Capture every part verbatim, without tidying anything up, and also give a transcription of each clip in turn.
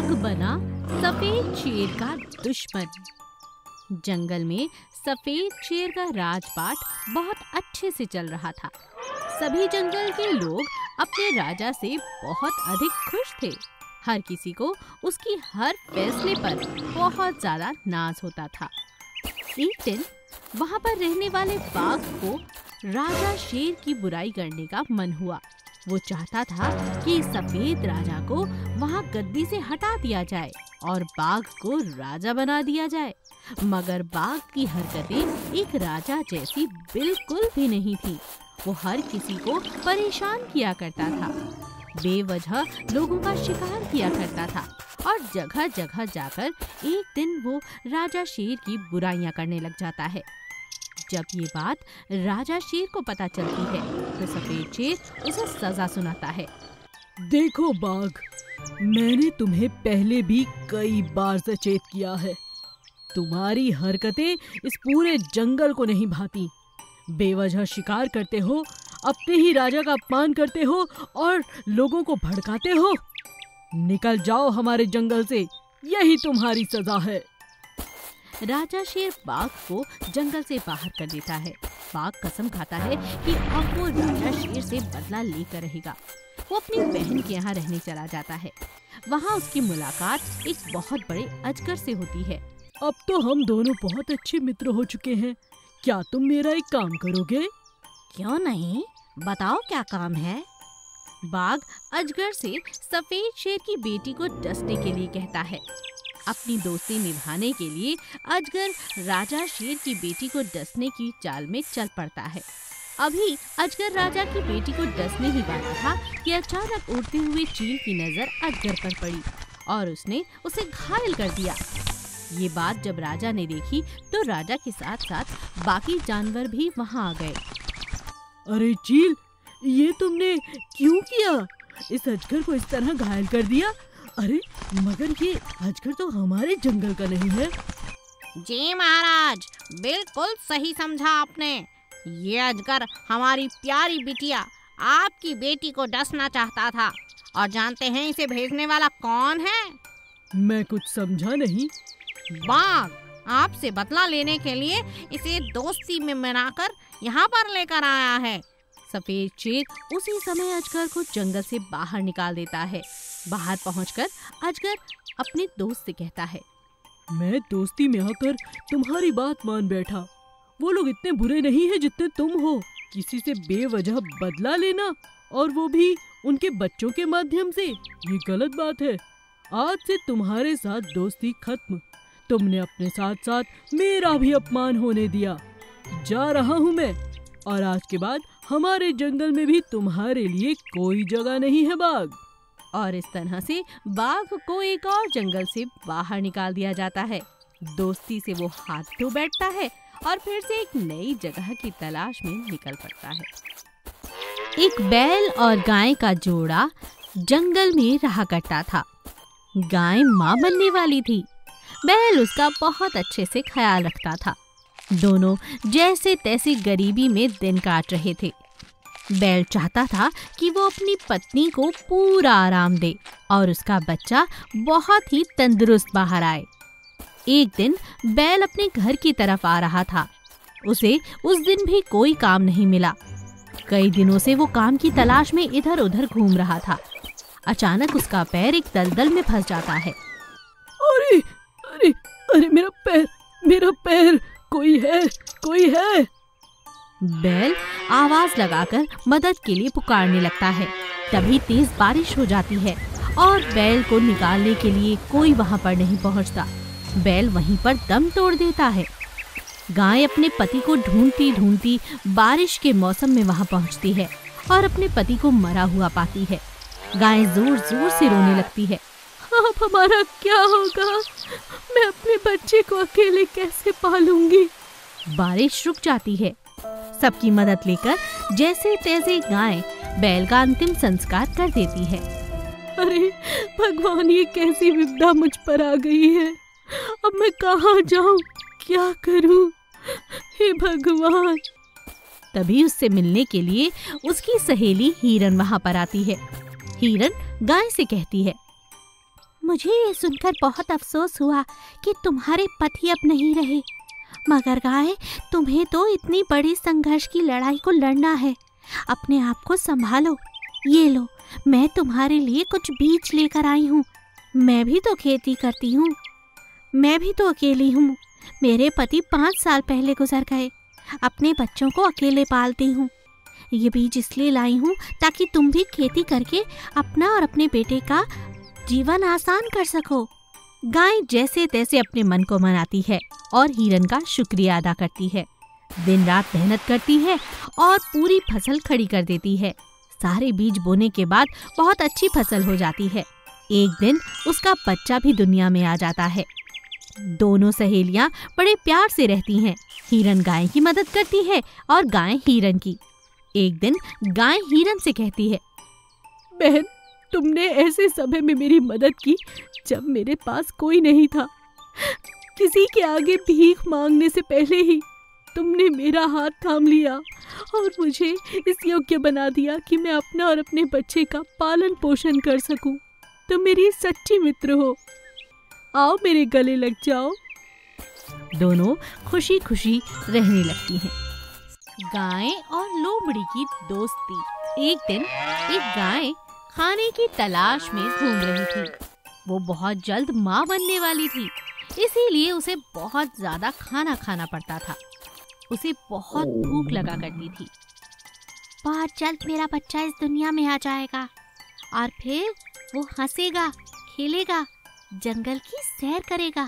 बाघ बना सफेद शेर का दुश्मन। जंगल में सफेद शेर का राजपाट बहुत अच्छे से चल रहा था। सभी जंगल के लोग अपने राजा से बहुत अधिक खुश थे। हर किसी को उसकी हर फैसले पर बहुत ज्यादा नाज होता था। एक दिन वहां पर रहने वाले बाघ को राजा शेर की बुराई करने का मन हुआ। वो चाहता था कि सफेद राजा को वहां गद्दी से हटा दिया जाए और बाघ को राजा बना दिया जाए। मगर बाघ की हरकतें एक राजा जैसी बिल्कुल भी नहीं थी। वो हर किसी को परेशान किया करता था, बेवजह लोगों का शिकार किया करता था और जगह जगह जाकर एक दिन वो राजा शेर की बुराइयां करने लग जाता है। जब ये बात राजा शेर को पता चलती है तो सफेद शेर उसे सजा सुनाता है। देखो बाघ, मैंने तुम्हें पहले भी कई बार सचेत किया है। तुम्हारी हरकतें इस पूरे जंगल को नहीं भाती। बेवजह शिकार करते हो, अपने ही राजा का अपमान करते हो और लोगों को भड़काते हो। निकल जाओ हमारे जंगल से, यही तुम्हारी सजा है। राजा शेर बाघ को जंगल से बाहर कर देता है। बाघ कसम खाता है कि अब वो राजा शेर से बदला लेकर रहेगा। वो अपनी बहन के यहाँ रहने चला जाता है। वहाँ उसकी मुलाकात एक बहुत बड़े अजगर से होती है। अब तो हम दोनों बहुत अच्छे मित्र हो चुके हैं। क्या तुम मेरा एक काम करोगे? क्यों नहीं, बताओ क्या काम है। बाघ अजगर से सफेद शेर की बेटी को डसने के लिए कहता है। अपनी दोस्ती निभाने के लिए अजगर राजा शेर की बेटी को डसने की चाल में चल पड़ता है। अभी अजगर राजा की बेटी को डसने ही वाला था कि अचानक उड़ते हुए चील की नजर अजगर पर पड़ी और उसने उसे घायल कर दिया। ये बात जब राजा ने देखी तो राजा के साथ साथ बाकी जानवर भी वहाँ आ गए। अरे चील, ये तुमने क्यों किया? इस अजगर को इस तरह घायल कर दिया? अरे मगर ये अजगर तो हमारे जंगल का नहीं है। जी महाराज, बिल्कुल सही समझा आपने। ये अजगर हमारी प्यारी बिटिया आपकी बेटी को डसना चाहता था। और जानते हैं इसे भेजने वाला कौन है? मैं कुछ समझा नहीं। बाघ आपसे बदला लेने के लिए इसे दोस्ती में मनाकर यहाँ पर लेकर आया है। सफेद शेर उसी समय अजगर को जंगल से बाहर निकाल देता है। बाहर पहुंचकर अजगर अपने दोस्त से कहता है, मैं दोस्ती में आकर तुम्हारी बात मान बैठा। वो लोग इतने बुरे नहीं हैं जितने तुम हो। किसी से बेवजह बदला लेना, और वो भी उनके बच्चों के माध्यम से, ये गलत बात है। आज से तुम्हारे साथ दोस्ती खत्म। तुमने अपने साथ साथ मेरा भी अपमान होने दिया। जा रहा हूँ मैं, और आज के बाद हमारे जंगल में भी तुम्हारे लिए कोई जगह नहीं है बाघ। और इस तरह से बाघ को एक और जंगल से बाहर निकाल दिया जाता है। दोस्ती से वो हाथ धो बैठता है और फिर से एक नई जगह की तलाश में निकल पड़ता है। एक बैल और गाय का जोड़ा जंगल में रहा करता था। गाय माँ बनने वाली थी। बैल उसका बहुत अच्छे से ख्याल रखता था। दोनों जैसे तैसे गरीबी में दिन काट रहे थे। बैल चाहता था कि वो अपनी पत्नी को पूरा आराम दे और उसका बच्चा बहुत ही तंदुरुस्त बाहर आए। एक दिन बैल अपने घर की तरफ आ रहा था। उसे उस दिन भी कोई काम नहीं मिला। कई दिनों से वो काम की तलाश में इधर उधर घूम रहा था। अचानक उसका पैर एक दलदल में फंस जाता है। अरे अरे अरे मेरा पैर, मेरा पैर, कोई है, कोई है। बैल आवाज लगाकर मदद के लिए पुकारने लगता है। तभी तेज बारिश हो जाती है और बैल को निकालने के लिए कोई वहां पर नहीं पहुंचता। बैल वहीं पर दम तोड़ देता है। गाय अपने पति को ढूंढती ढूंढती बारिश के मौसम में वहां पहुंचती है और अपने पति को मरा हुआ पाती है। गाय जोर जोर से रोने लगती है। अब हमारा क्या होगा? मैं अपने बच्चे को अकेले कैसे पालूंगी? बारिश रुक जाती है। सबकी मदद लेकर जैसे तैसे गाय बैल का अंतिम संस्कार कर देती है। अरे भगवान, ये कैसी विपदा मुझ पर आ गई है। अब मैं कहाँ जाऊँ, क्या करूँ? हे भगवान। तभी उससे मिलने के लिए उसकी सहेली हिरन वहाँ पर आती है। हिरन गाय से कहती है, मुझे ये सुनकर बहुत अफसोस हुआ कि तुम्हारे पति अब नहीं रहे। मगर गाय, तुम्हें तो इतनी बड़ी संघर्ष की लड़ाई को लड़ना है। अपने आप को संभालो। ये लो, मैं तुम्हारे लिए कुछ बीज लेकर आई हूँ। मैं भी तो खेती करती हूँ। मैं भी तो अकेली हूँ। मेरे पति पाँच साल पहले गुजर गए। अपने बच्चों को अकेले पालती हूँ। ये बीज इसलिए लाई हूँ ताकि तुम भी खेती करके अपना और अपने बेटे का जीवन आसान कर सको। गाय जैसे तैसे अपने मन को मनाती है और हिरन का शुक्रिया अदा करती है। दिन रात मेहनत करती है और पूरी फसल खड़ी कर देती है। सारे बीज बोने के बाद बहुत अच्छी फसल हो जाती है। एक दिन उसका बच्चा भी दुनिया में आ जाता है। दोनों सहेलियां बड़े प्यार से रहती हैं। हिरन गाय की मदद करती है और गाय हिरन की। एक दिन गाय हिरन से कहती है, बहन, तुमने ऐसे समय में मेरी मदद की जब मेरे पास कोई नहीं था। किसी के आगे भीख मांगने से पहले ही तुमने मेरा हाथ थाम लिया और मुझे इस योग्य बना दिया कि मैं अपना और अपने बच्चे का पालन पोषण कर सकूं। तुम मेरी सच्ची मित्र हो। आओ मेरे गले लग जाओ। दोनों खुशी खुशी रहने लगती हैं। गाय और लोमड़ी की दोस्ती। एक दिन एक गाय खाने की तलाश में घूम रही थी। वो बहुत जल्द माँ बनने वाली थी, इसीलिए उसे बहुत ज्यादा खाना खाना पड़ता था। उसे बहुत भूख लगा करती थी। बहुत जल्द मेरा बच्चा इस दुनिया में आ जाएगा और फिर वो हंसेगा, खेलेगा, जंगल की सैर करेगा।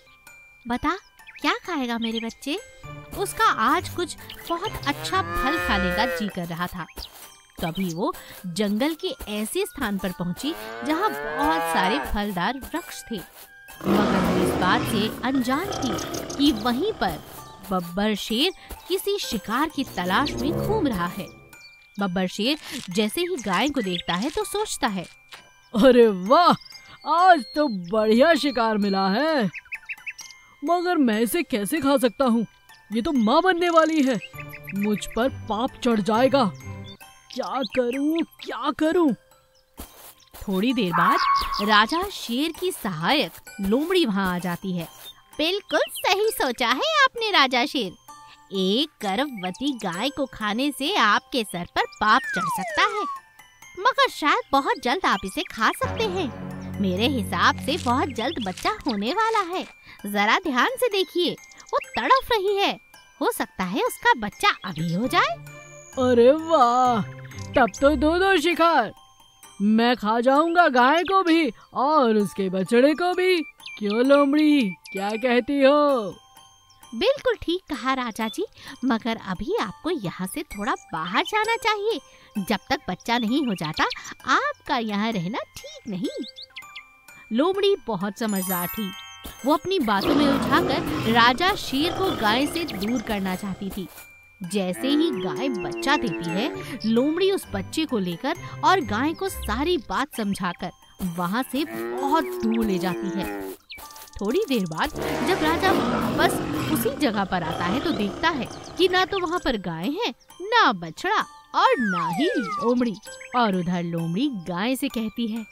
बता, क्या खाएगा मेरे बच्चे? उसका आज कुछ बहुत अच्छा फल खाने का जी कर रहा था। तभी वो जंगल के ऐसे स्थान पर पहुंची जहां बहुत सारे फलदार वृक्ष थे। मगर वो इस बात से अनजान थी कि वहीं पर बब्बर शेर किसी शिकार की तलाश में घूम रहा है। बब्बर शेर जैसे ही गाय को देखता है तो सोचता है, अरे वाह, आज तो बढ़िया शिकार मिला है। मगर मैं इसे कैसे खा सकता हूँ? ये तो माँ बनने वाली है। मुझ पर पाप चढ़ जाएगा। क्या करूँ क्या करूँ? थोड़ी देर बाद राजा शेर की सहायक लोमड़ी वहाँ आ जाती है। बिल्कुल सही सोचा है आपने राजा शेर। एक गर्भवती गाय को खाने से आपके सर पर पाप चढ़ सकता है, मगर शायद बहुत जल्द आप इसे खा सकते हैं। मेरे हिसाब से बहुत जल्द बच्चा होने वाला है। जरा ध्यान से देखिए, वो तड़प रही है। हो सकता है उसका बच्चा अभी हो जाए। अरे वाह, तब तो दो दो शिकार। मैं खा जाऊंगा गाय को भी और उसके बछड़े को भी। क्यों लोमड़ी, क्या कहती हो? बिल्कुल ठीक कहा राजा जी, मगर अभी आपको यहाँ से थोड़ा बाहर जाना चाहिए। जब तक बच्चा नहीं हो जाता आपका यहाँ रहना ठीक नहीं। लोमड़ी बहुत समझदार थी। वो अपनी बातों में उलझाकर राजा शेर को गाय से दूर करना चाहती थी। जैसे ही गाय बच्चा देती है, लोमड़ी उस बच्चे को लेकर और गाय को सारी बात समझाकर वहाँ से बहुत दूर ले जाती है। थोड़ी देर बाद जब राजा बस उसी जगह पर आता है तो देखता है कि ना तो वहाँ पर गाय है, ना बछड़ा और ना ही लोमड़ी। और उधर लोमड़ी गाय से कहती है,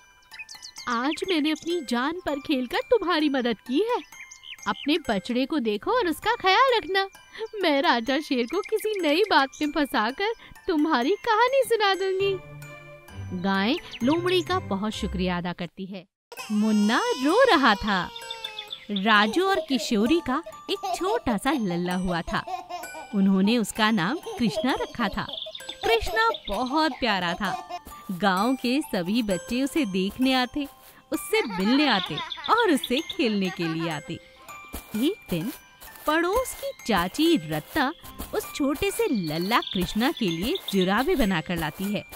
आज मैंने अपनी जान पर खेलकर तुम्हारी मदद की है। अपने बछड़े को देखो और उसका ख्याल रखना। मैं राजा शेर को किसी नई बात में फंसाकर तुम्हारी कहानी सुना दूंगी। गाय लोमड़ी का बहुत शुक्रिया अदा करती है। मुन्ना रो रहा था। राजू और किशोरी का एक छोटा सा लल्ला हुआ था। उन्होंने उसका नाम कृष्णा रखा था। कृष्णा बहुत प्यारा था। गांव के सभी बच्चे उसे देखने आते, उससे मिलने आते और उससे खेलने के लिए आते। एक दिन पड़ोस की चाची रत्ता उस छोटे से लल्ला कृष्णा के लिए जुराबे बनाकर लाती है।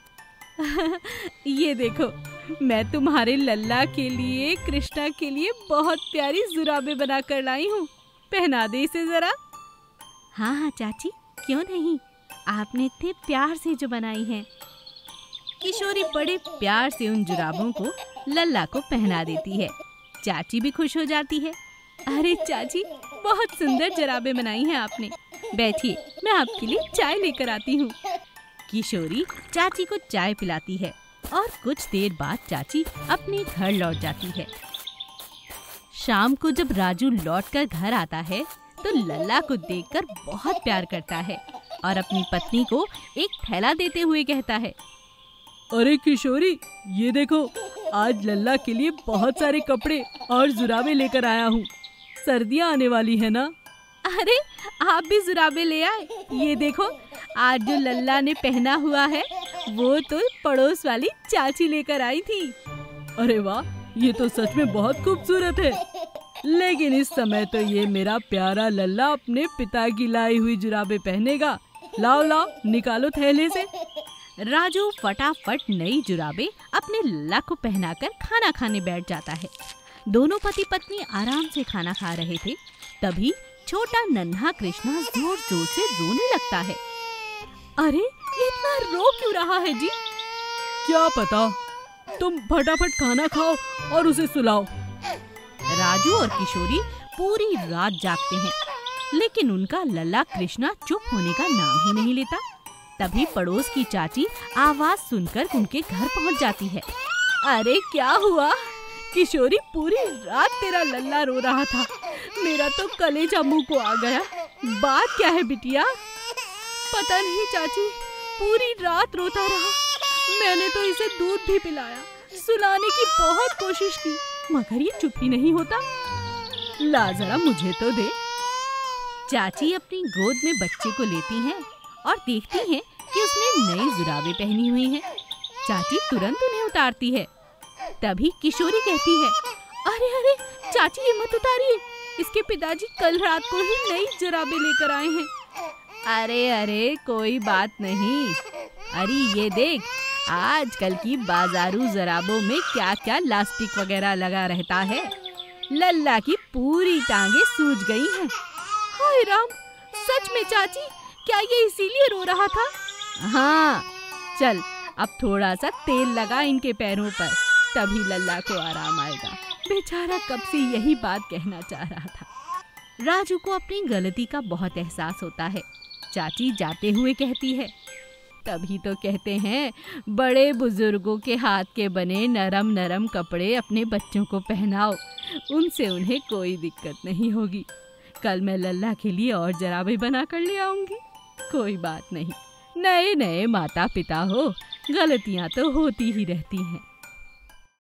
ये देखो, मैं तुम्हारे लल्ला के लिए, कृष्णा के लिए बहुत प्यारी जुराबे बनाकर लाई हूँ। पहना दे इसे जरा। हाँ हाँ चाची, क्यों नहीं, आपने इतने प्यार से जो बनाई हैं। किशोरी बड़े प्यार से उन जुराबों को लल्ला को पहना देती है। चाची भी खुश हो जाती है। अरे चाची, बहुत सुंदर जुराबे बनाई हैं आपने। बैठिए, मैं आपके लिए चाय लेकर आती हूँ। किशोरी चाची को चाय पिलाती है और कुछ देर बाद चाची अपने घर लौट जाती है। शाम को जब राजू लौटकर घर आता है तो लल्ला को देखकर बहुत प्यार करता है और अपनी पत्नी को एक थैला देते हुए कहता है, अरे किशोरी, ये देखो, आज लल्ला के लिए बहुत सारे कपड़े और जुराबे लेकर आया हूँ। सर्दियाँ आने वाली है ना। अरे आप भी जुराबे ले आए। ये देखो, आज जो लल्ला ने पहना हुआ है वो तो पड़ोस वाली चाची लेकर आई थी। अरे वाह, ये तो सच में बहुत खूबसूरत है। लेकिन इस समय तो ये मेरा प्यारा लल्ला अपने पिता की लाई हुई जुराबे पहनेगा। लाओ लाओ, निकालो थैले से। राजू फटाफट नई जुराबे अपने लल्ला को पहनाकर खाना खाने बैठ जाता है। दोनों पति पत्नी आराम से खाना खा रहे थे, तभी छोटा नन्हा कृष्णा जोर जोर से रोने लगता है। अरे ये इतना रो क्यों रहा है जी? क्या पता, तुम फटाफट खाना खाओ और उसे सुलाओ। राजू और किशोरी पूरी रात जागते हैं, लेकिन उनका लल्ला कृष्णा चुप होने का नाम ही नहीं लेता। तभी पड़ोस की चाची आवाज सुनकर उनके घर पहुंच जाती है। अरे क्या हुआ किशोरी, पूरी रात तेरा लल्ला रो रहा था। मेरा तो कलेजा मुंह को आ गया। बात क्या है बिटिया? पता नहीं चाची, पूरी रात रोता रहा। मैंने तो इसे दूध भी पिलाया, सुलाने की बहुत कोशिश की, मगर ये चुप ही नहीं होता। ला जरा मुझे तो दे। चाची अपनी गोद में बच्चे को लेती हैं और देखती हैं कि उसने नई जुराबे पहनी हुई हैं। चाची तुरंत उन्हें उतारती है। तभी किशोरी कहती है, अरे अरे चाची, ये मत उतारिए, इसके पिताजी कल रात को ही नई जुराबे लेकर आए हैं। अरे अरे कोई बात नहीं। अरे ये देख, आजकल की बाजारू जुराबों में क्या क्या लास्टिक वगैरह लगा रहता है। लल्ला की पूरी टांगे सूज गई हैं। हाय राम, सच में चाची, क्या ये इसीलिए रो रहा था? हाँ, चल अब थोड़ा सा तेल लगा इनके पैरों पर, तभी लल्ला को आराम आएगा। बेचारा कब से यही बात कहना चाह रहा था। राजू को अपनी गलती का बहुत एहसास होता है। चाची जाते हुए कहती है, तभी तो कहते हैं, बड़े बुजुर्गों के हाथ के बने नरम नरम कपड़े अपने बच्चों को पहनाओ, उनसे उन्हें कोई दिक्कत नहीं होगी। कल मैं लल्ला के लिए और जुराबे बना कर ले आऊंगी। कोई बात नहीं, नए नए माता पिता हो, गलतियां तो होती ही रहती हैं।